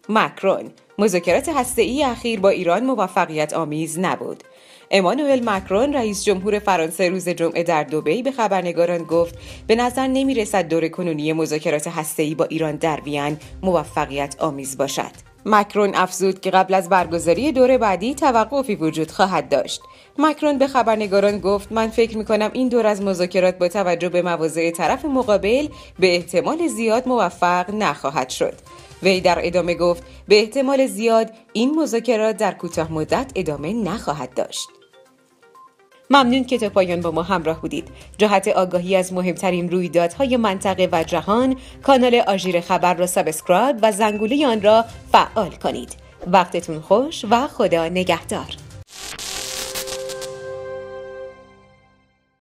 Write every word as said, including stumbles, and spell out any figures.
ماکرون: مذاکرات هسته‌ای اخیر با ایران موفقیت آمیز نبود. امانوئل ماکرون رئیس جمهور فرانسه روز جمعه در دبی به خبرنگاران گفت به نظر نمی رسد دور کنونی مذاکرات هسته‌ای با ایران در وین موفقیت آمیز باشد. ماکرون افزود که قبل از برگزاری دور بعدی توقفی وجود خواهد داشت. ماکرون به خبرنگاران گفت من فکر می کنم این دور از مذاکرات با توجه به مواضع طرف مقابل به احتمال زیاد موفق نخواهد شد. وی در ادامه گفت به احتمال زیاد این مذاکرات در کوتاه مدت ادامه نخواهد داشت. ممنون که تا پایان با ما همراه بودید. جهت آگاهی از مهمترین رویدادهای منطقه و جهان، کانال آژیر خبر را سابسکرایب و زنگوله آن را فعال کنید. وقتتون خوش و خدا نگهدار.